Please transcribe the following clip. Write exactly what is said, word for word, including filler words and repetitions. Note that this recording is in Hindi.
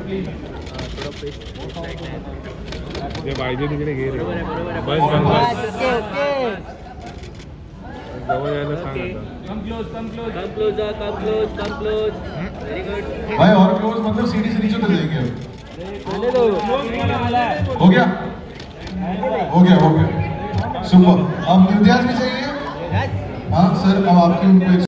ये बाईजे तिकडे घे रे. बस बस बस. Okay okay. जवळ यायला सांग आता. Come close come close come close come close come close. Very good भाई. और क्लोज मतलब सीढ़ी से नीचे उतर जाएंगे. आने दो. हो गया हो गया हो गया. सुपर. अब इम्तियाज भी चाहिए. हाँ सर, अब आपकी उनको